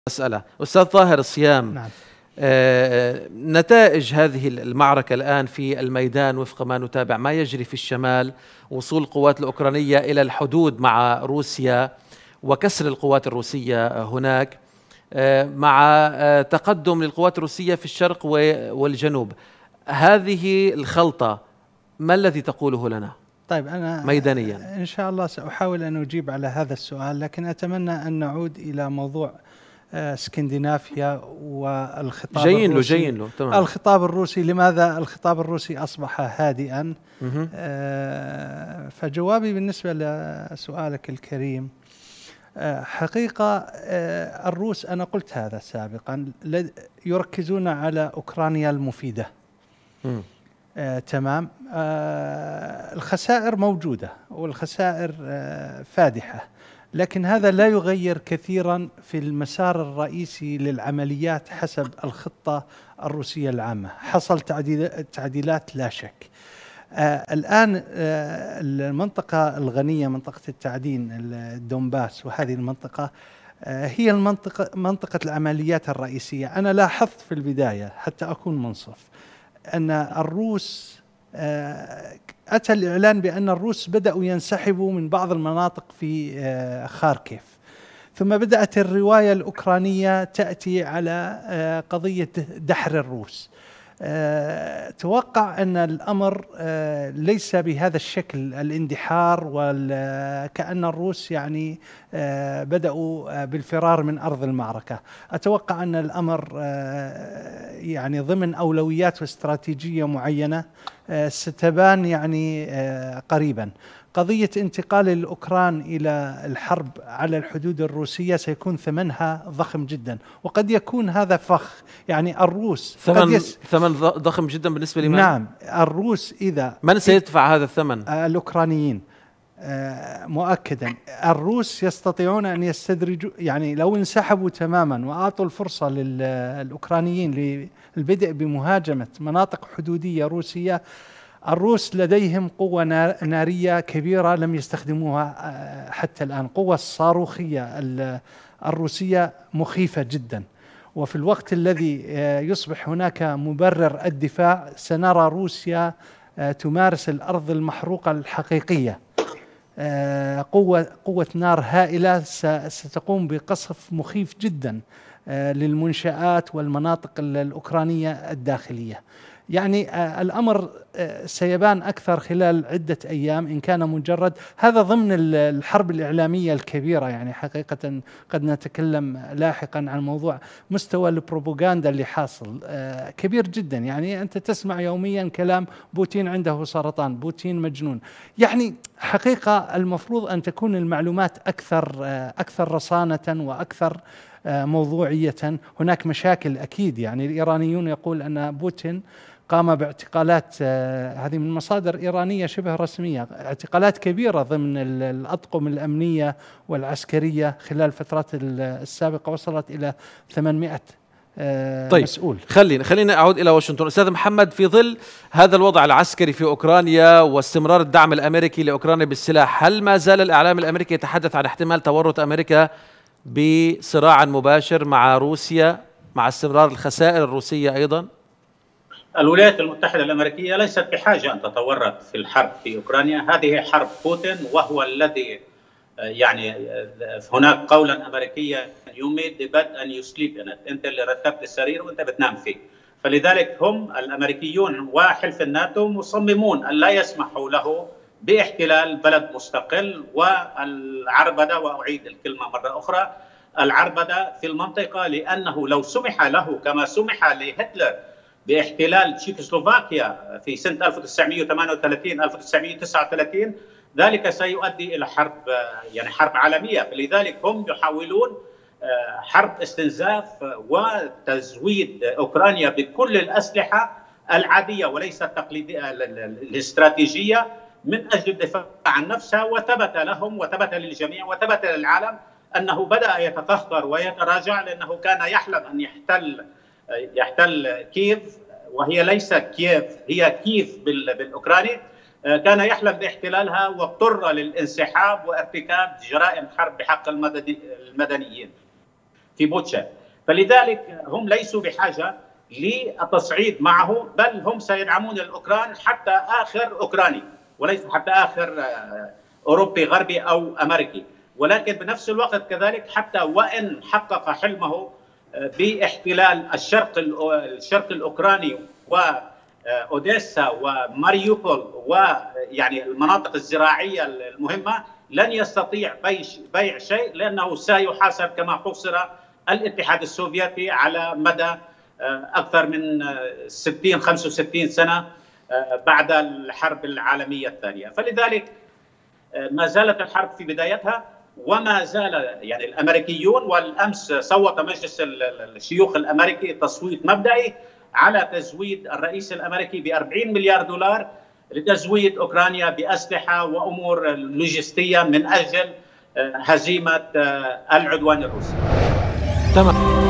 مسألة أستاذ طاهر الصيام. نعم. نتائج هذه المعركة الآن في الميدان وفق ما نتابع ما يجري في الشمال، وصول القوات الأوكرانية إلى الحدود مع روسيا وكسر القوات الروسية هناك، مع تقدم للقوات الروسية في الشرق والجنوب. هذه الخلطة ما الذي تقوله لنا؟ طيب أنا ميدانيا إن شاء الله سأحاول أن أجيب على هذا السؤال، لكن أتمنى أن نعود إلى موضوع اسكندنافيا والخطاب الروسي. جايين له تمام. الخطاب الروسي، لماذا الخطاب الروسي أصبح هادئا؟ فجوابي بالنسبة لسؤالك الكريم، حقيقة الروس أنا قلت هذا سابقا يركزون على أوكرانيا المفيدة. تمام. الخسائر موجودة والخسائر فادحة، لكن هذا لا يغير كثيرا في المسار الرئيسي للعمليات حسب الخطة الروسية العامة. حصل تعديلات لا شك. الآن المنطقة الغنية، منطقة التعدين، الدونباس، وهذه المنطقة هي منطقة العمليات الرئيسية. أنا لاحظت في البداية حتى أكون منصف أن الروس أتى الإعلان بأن الروس بدأوا ينسحبوا من بعض المناطق في خاركيف، ثم بدأت الرواية الأوكرانية تأتي على قضية دحر الروس. توقع أن الأمر ليس بهذا الشكل، الاندحار، وكأن الروس يعني بدأوا بالفرار من أرض المعركة. أتوقع أن الأمر يعني ضمن أولويات واستراتيجية معينة ستبان يعني قريبا. قضية انتقال الأوكران إلى الحرب على الحدود الروسية سيكون ثمنها ضخم جدا، وقد يكون هذا فخ. يعني الروس ثمن ضخم جدا بالنسبة لمن؟ نعم، الروس إذا من سيدفع هذا الثمن؟ الأوكرانيين مؤكدا. الروس يستطيعون أن يستدرجوا، يعني لو انسحبوا تماما وأعطوا الفرصة للأوكرانيين للبدء بمهاجمة مناطق حدودية روسية، الروس لديهم قوة نارية كبيرة لم يستخدموها حتى الآن. قوة الصاروخية الروسية مخيفة جدا، وفي الوقت الذي يصبح هناك مبرر الدفاع سنرى روسيا تمارس الأرض المحروقة الحقيقية. قوة نار هائلة ستقوم بقصف مخيف جدا للمنشآت والمناطق الأوكرانية الداخلية. يعني الأمر سيبان أكثر خلال عدة أيام إن كان مجرد هذا ضمن الحرب الإعلامية الكبيرة. يعني حقيقة قد نتكلم لاحقا عن موضوع مستوى البروباغندا اللي حاصل كبير جدا. يعني أنت تسمع يوميا كلام بوتين عنده سرطان، بوتين مجنون. يعني حقيقة المفروض أن تكون المعلومات أكثر رصانة وأكثر موضوعية. هناك مشاكل أكيد، يعني الإيرانيون يقول أن بوتين قام باعتقالات، هذه من مصادر إيرانية شبه رسمية، اعتقالات كبيرة ضمن الأطقم الأمنية والعسكرية خلال الفترات السابقة وصلت إلى 800 طيب مسؤول. خلينا أعود إلى واشنطن. أستاذ محمد، في ظل هذا الوضع العسكري في أوكرانيا واستمرار الدعم الأمريكي لأوكرانيا بالسلاح، هل ما زال الإعلام الأمريكي يتحدث عن احتمال تورط أمريكا بصراع مباشر مع روسيا مع استمرار الخسائر الروسية أيضا؟ الولايات المتحدة الأمريكية ليست بحاجة أن تتورط في الحرب في أوكرانيا. هذه حرب بوتين، وهو الذي يعني هناك قولا أمريكيا you made the bed and you sleep in it. أنت اللي رتبت السرير وأنت بتنام فيه. فلذلك هم الأمريكيون وحلف الناتو مصممون أن لا يسمحوا له باحتلال بلد مستقل والعربدة، وأعيد الكلمة مرة أخرى، العربدة في المنطقة، لأنه لو سمح له كما سمح لهتلر باحتلال تشيكوسلوفاكيا في سنة 1938 1939 ذلك سيؤدي إلى حرب، يعني حرب عالمية. فلذلك هم يحاولون حرب استنزاف وتزويد أوكرانيا بكل الأسلحة العادية وليس التقليدية الاستراتيجية من أجل الدفاع عن نفسها. وثبت لهم وثبت للجميع وثبت للعالم أنه بدأ يتكهكر ويتراجع، لأنه كان يحلم أن يحتل كييف، وهي ليست كييف، هي كييف بالأوكراني. كان يحلم باحتلالها واضطر للانسحاب وارتكاب جرائم حرب بحق المدنيين. في بوتشا. فلذلك هم ليسوا بحاجة للتصعيد معه، بل هم سيدعمون الأوكران حتى آخر أوكراني، وليس حتى آخر أوروبي غربي أو أمريكي. ولكن بنفس الوقت كذلك حتى وإن حقق حلمه باحتلال الشرق الأوكراني وأوديسا وماريوبول ويعني المناطق الزراعية المهمة، لن يستطيع بيع شيء، لأنه سيحاسب كما حوصر الاتحاد السوفيتي على مدى أكثر من 65 سنة بعد الحرب العالمية الثانية. فلذلك ما زالت الحرب في بدايتها، وما زال يعني الأمريكيون، والأمس صوت مجلس الشيوخ الأمريكي تصويت مبدئي على تزويد الرئيس الأمريكي ب$40 مليار لتزويد أوكرانيا بأسلحة وأمور لوجستية من أجل هزيمة العدوان الروسي. تمام.